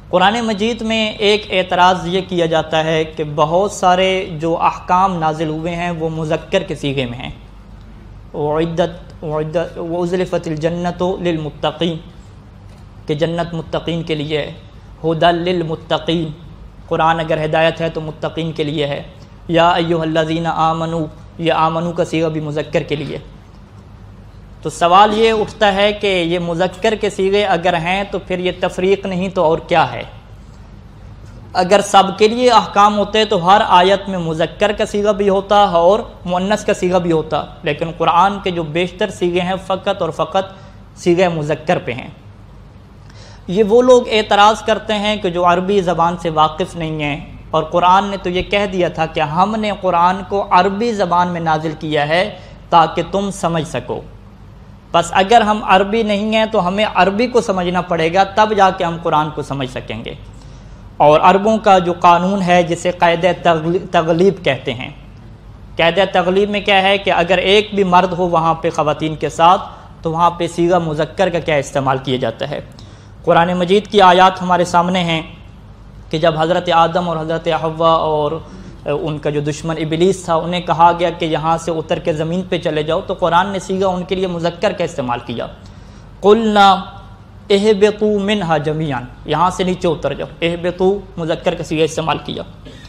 قرآن مجید میں ایک اعتراض یہ کیا جاتا ہے کہ بہت سارے جو احکام نازل ہوئے ہیں وہ مذکر کے صیغے میں ہیں. وَأُزْلِفَتِ الْجَنَّةُ لِلْمُتَّقِينَ کہ جنت متقین کے لیے ہے. ہدی للمتقین قرآن اگر ہدایت ہے تو متقین کے لیے ہے. یا ایھا الذین آمنوا یہ آمنو کا صیغہ بھی مذکر کے لیے. تو سوال یہ اٹھتا ہے کہ یہ مذکر کے صیغے اگر ہیں تو پھر یہ تفریق نہیں تو اور کیا ہے؟ اگر سب کے لیے احکام ہوتے تو ہر آیت میں مذکر کا صیغہ بھی ہوتا اور مؤنث کا صیغہ بھی ہوتا، لیکن قرآن کے جو بیشتر صیغے ہیں فقط اور فقط صیغہ مذکر پہ ہیں. یہ وہ لوگ اعتراض کرتے ہیں کہ جو عربی زبان سے واقف نہیں ہیں، اور قرآن نے تو یہ کہہ دیا تھا کہ ہم نے قرآن کو عربی زبان میں نازل کیا ہے تاکہ تم سمجھ سکو. بس اگر ہم عربی نہیں ہیں تو ہمیں عربی کو سمجھنا پڑے گا، تب جا کے ہم قرآن کو سمجھ سکیں گے. اور عربوں کا جو قانون ہے جسے قاعدہ تغلیب کہتے ہیں، قاعدہ تغلیب میں کیا ہے کہ اگر ایک بھی مرد ہو وہاں پہ خواتین کے ساتھ تو وہاں پہ صیغہ مذکر کا کیا استعمال کیا جاتا ہے. قرآن مجید کی آیات ہمارے سامنے ہیں کہ جب حضرت آدم اور حضرت حوا اور ان کا جو دشمن ابلیس تھا انہیں کہا گیا کہ یہاں سے اتر کے زمین پہ چلے جاؤ، تو قرآن نے صیغہ ان کے لیے مذکر کا استعمال کیا. قلنا اہبطوا منہا جمیعا یہاں سے نیچے اتر جاؤ، اہبطوا مذکر کا صیغہ استعمال کیا.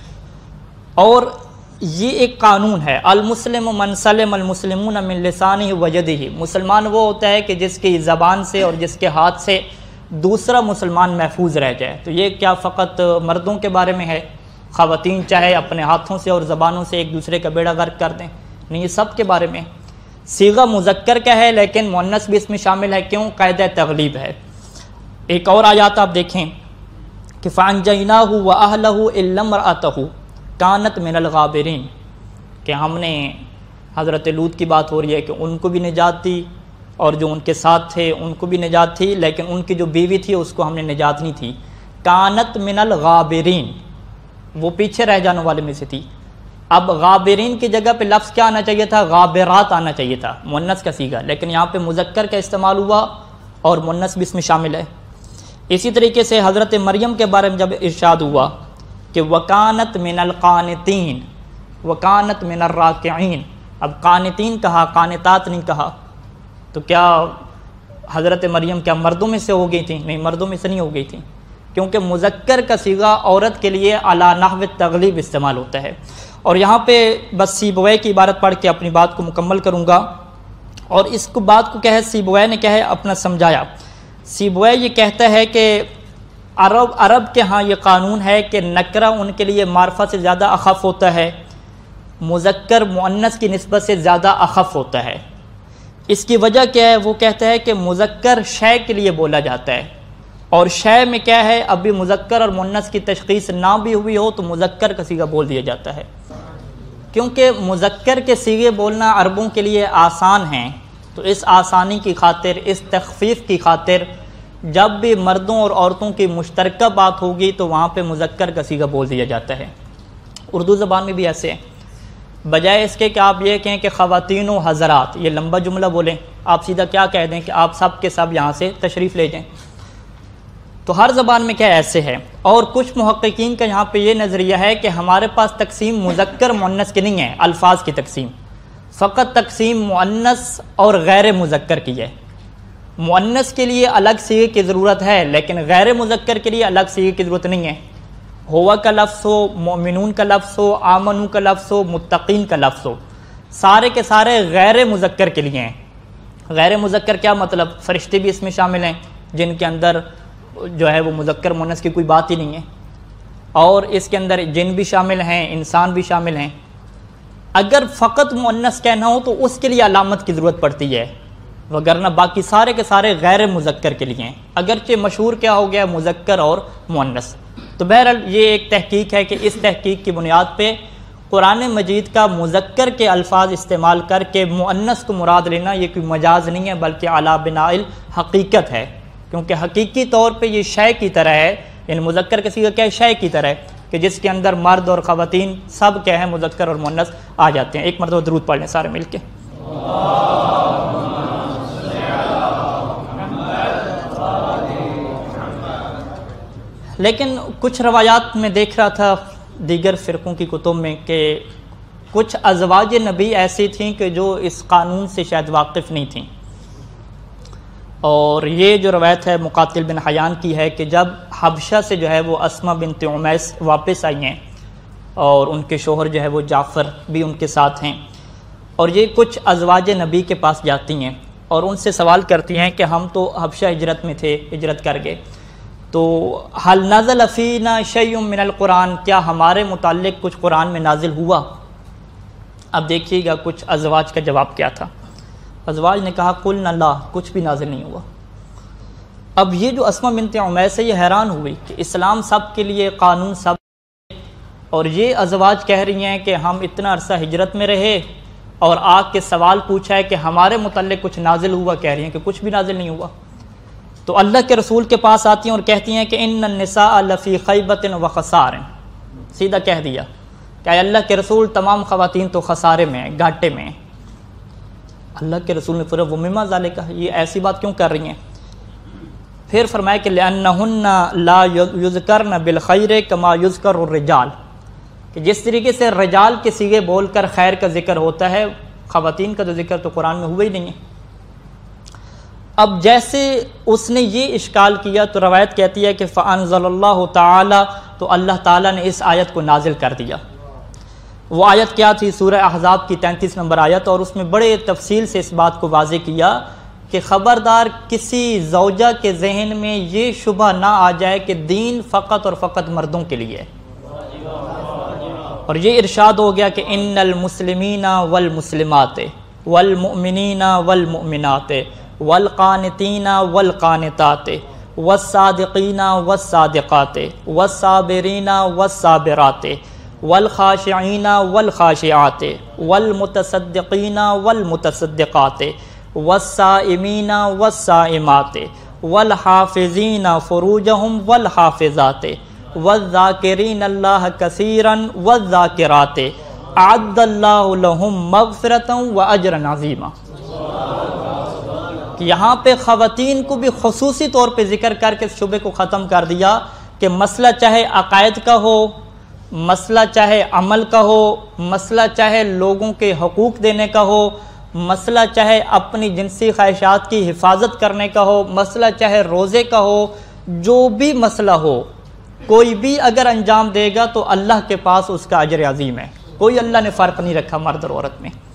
اور یہ ایک قانون ہے، المسلم من سلم المسلمون من لسانہ ویدہ. مسلمان وہ ہوتا ہے کہ جس کی زبان سے اور جس کے ہاتھ سے دوسرا مسلمان محفوظ رہ جائے. تو یہ کیا فقط مردوں کے بارے میں ہے؟ خواتین چاہے اپنے ہاتھوں سے اور زبانوں سے ایک دوسرے کا بیڑا غرق کر دیں؟ نہیں، یہ سب کے بارے میں. صیغہ مذکر کا ہے لیکن مؤنث بھی اس میں شامل ہے. کیوں؟ قاعدہ تغلیب ہے. ایک اور آیات آپ دیکھیں کہ فَأَنجَيْنَاهُ وَأَهْلَهُ إِلَّا امْرَأَتَهُ كَانَتْ مِنَ الْغَابِرِينَ کہ ہم نے حضرت لوط کی بات ہو رہی ہے کہ ان کو بھی نجات دی اور جو ان کے ساتھ تھے ان کو بھی نجات تھی، لیکن ان کی جو بیوی تھی اس کو ہم نے نجات نہیں تھی. کانت من الغابرین وہ پیچھے رہ جانے والے میں سے تھی. اب غابرین کی جگہ پہ لفظ کیا آنا چاہیے تھا؟ غابرات آنا چاہیے تھا، مؤنث کا صیغہ، لیکن یہاں پہ مذکر کا استعمال ہوا اور مؤنث بھی اس میں شامل ہے. اسی طریقے سے حضرت مریم کے بارے میں جب ارشاد ہوا کہ وکانت من القانتین وکانت من الراکعین، اب قانتین کہا، قانتات نہیں کہا. تو کیا حضرت مریم کیا مردوں میں سے ہو گئی تھیں؟ نہیں، مردوں میں سے نہیں ہو گئی تھیں، کیونکہ مذکر کا صیغہ عورت کے لیے علی نحو تغلیب استعمال ہوتا ہے. اور یہاں پہ بس سیبویہ کی عبارت پڑھ کے اپنی بات کو مکمل کروں گا. اور اس کو بات کو کیا ہے، سیبویہ نے کیا ہے اپنا سمجھایا. سیبویہ یہ کہتا ہے کہ عرب کے ہاں یہ قانون ہے کہ نکرہ ان کے لیے معرفہ سے زیادہ اخف ہوتا ہے، مذکر مؤنث کی نسبت سے زیادہ اخف ہوتا ہے. اس کی وجہ کیا ہے؟ وہ کہتا ہے کہ مذکر شے کے لیے بولا جاتا ہے، اور شے میں کیا ہے، ابھی مذکر اور مؤنث کی تشخیص نہ بھی ہوئی ہو تو مذکر کا صیغہ بول دیا جاتا ہے. کیونکہ مذکر کے صیغے بولنا عربوں کے لیے آسان ہیں، تو اس آسانی کی خاطر، اس تخفیف کی خاطر جب بھی مردوں اور عورتوں کی مشترکہ بات ہوگی تو وہاں پہ مذکر کا صیغہ بول دیا جاتا ہے. اردو زبان میں بھی ایسے ہیں، بجائے اس کے کہ آپ یہ کہیں کہ خواتین و حضرات، یہ لمبا جملہ بولیں، آپ سیدھا کیا کہہ دیں کہ آپ سب کے سب یہاں سے تشریف لے جائیں. تو ہر زبان میں کیا ایسے ہے. اور کچھ محققین کا یہاں پہ یہ نظریہ ہے کہ ہمارے پاس تقسیم مذکر مؤنث کی نہیں ہے، الفاظ کی تقسیم، فقط تقسیم مؤنث اور غیر مذکر کی ہے. مؤنث کے لیے الگ صیغے کی ضرورت ہے لیکن غیر مذکر کے لیے الگ صیغے کی ضرورت نہیں ہے. ہوا کا لفظ ہو، مومنون کا لفظ ہو، آمنو کا لفظ ہو، متقین کا لفظ ہو، سارے کے سارے غیر مذکر کے لیے ہیں. غیر مذکر کیا مطلب؟ فرشتے بھی اس میں شامل ہیں جن کے اندر جو ہے وہ مذکر مؤنث کی کوئی بات ہی نہیں ہے، اور اس کے اندر جن بھی شامل ہیں، انسان بھی شامل ہیں. اگر فقط مؤنث کہنا ہو تو اس کے لیے علامت کی ضرورت پڑتی ہے، وگرنہ باقی سارے کے سارے غیر مذکر کے لیے ہیں، اگرچہ مشہور کیا ہو گیا مذکر اور مؤنث. تو بہرحال یہ ایک تحقیق ہے کہ اس تحقیق کی بنیاد پہ قرآن مجید کا مذکر کے الفاظ استعمال کر کے مؤنث کو مراد لینا یہ کوئی مجاز نہیں ہے بلکہ علی بناء الحقیقت ہے، کیونکہ حقیقی طور پہ یہ شے کی طرح ہے. یعنی مذکر کا صیغہ کیا ہے؟ شے کی طرح ہے کہ جس کے اندر مرد اور خواتین سب کیا ہیں، مذکر اور مؤنث آ جاتے ہیں. ایک مرتبہ درود پڑھ لیں سارے مل کے. لیکن کچھ روایات میں دیکھ رہا تھا دیگر فرقوں کی کتب میں کہ کچھ ازواج نبی ایسی تھیں کہ جو اس قانون سے شاید واقف نہیں تھیں، اور یہ جو روایت ہے مقاتل بن حیان کی ہے کہ جب حبشہ سے جو ہے وہ اسماء بنت عمیس واپس آئی ہیں اور ان کے شوہر جو ہے وہ جعفر بھی ان کے ساتھ ہیں، اور یہ کچھ ازواج نبی کے پاس جاتی ہیں اور ان سے سوال کرتی ہیں کہ ہم تو حبشہ ہجرت میں تھے، ہجرت کر گئے، تو حل نزل فینا شیء من القرآن، کیا ہمارے متعلق کچھ قرآن میں نازل ہوا؟ اب دیکھیے گا کچھ ازواج کا جواب کیا تھا۔ ازواج نے کہا قلنا لا، کچھ بھی نازل نہیں ہوا۔ اب یہ جو اسماء بنت عمیس ہے یہ حیران ہوئی کہ اسلام سب کے لیے، قانون سب، اور یہ ازواج کہہ رہی ہیں کہ ہم اتنا عرصہ ہجرت میں رہے اور آ کے سوال پوچھا ہے کہ ہمارے متعلق کچھ نازل ہوا، کہہ رہی ہیں کہ کچھ بھی نازل نہیں ہوا۔ تو اللہ کے رسول کے پاس آتی ہیں اور کہتی ہیں کہ ان النساء لفی خیبۃ و خسار، سیدھا کہہ دیا کہ اے اللہ کے رسول تمام خواتین تو خسارے میں ہیں، گھاٹے میں ہیں۔ اللہ کے رسول نے فرمایا ومما ذالک، یہ ایسی بات کیوں کر رہی ہیں؟ پھر فرمایا کہ لأنہن لا یذکرن بالخیر کما یذکر الرجال، کہ جس طریقے سے رجال کے صیغے بول کر خیر کا ذکر ہوتا ہے، خواتین کا تو ذکر تو قرآن میں ہوا ہی نہیں ہے۔ اب جیسے اس نے یہ اشکال کیا تو روایت کہتی ہے کہ فانزل اللہ تعالی، تو اللہ تعالیٰ نے اس آیت کو نازل کر دیا۔ وہ آیت کیا تھی؟ سورہ احزاب کی 33 نمبر آیت، اور اس میں بڑے تفصیل سے اس بات کو واضح کیا کہ خبردار کسی زوجہ کے ذہن میں یہ شبہ نہ آ جائے کہ دین فقط اور فقط مردوں کے لیے ہے۔ اور یہ ارشاد ہو گیا کہ ان المسلمین والمسلمات والمؤمنین والمؤمنات والقانتین والقانتات والصادقین والصادقات والصابرین والصابرات والخاشعین والخاشعات والمتصدقین والمتصدقات والصائمین والصائمات والحافظین فروجہم والحافظات والذاکرین اللہ کثیرا والذاکرات اعد اللہ لہم مغفرتا واجرا عظیما۔ یہاں پہ خواتین کو بھی خصوصی طور پہ ذکر کر کے شبے کو ختم کر دیا کہ مسئلہ چاہے عقائد کا ہو، مسئلہ چاہے عمل کا ہو، مسئلہ چاہے لوگوں کے حقوق دینے کا ہو، مسئلہ چاہے اپنی جنسی خواہشات کی حفاظت کرنے کا ہو، مسئلہ چاہے روزے کا ہو، جو بھی مسئلہ ہو، کوئی بھی اگر انجام دے گا تو اللہ کے پاس اس کا اجر عظیم ہے۔ کوئی اللہ نے فرق نہیں رکھا مرد اور عورت میں۔